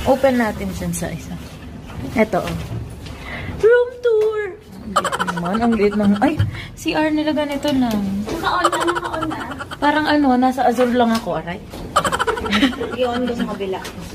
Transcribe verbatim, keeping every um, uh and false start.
Open natin dyan sa isa. Ito, oh. Room tour! Ang liit naman. Ang liit ng... Ay, C R nila ganito lang. Naka-on na, naka-on na. Parang ano, nasa Azure lang ako, aray. I-on ko sa kabila.